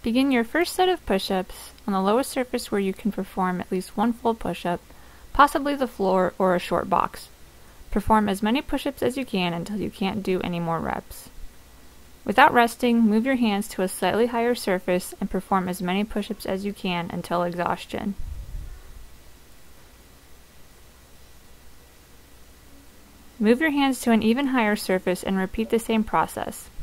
Begin your first set of push-ups on the lowest surface where you can perform at least one full push-up, possibly the floor or a short box. Perform as many push-ups as you can until you can't do any more reps. Without resting, move your hands to a slightly higher surface and perform as many push-ups as you can until exhaustion. Move your hands to an even higher surface and repeat the same process.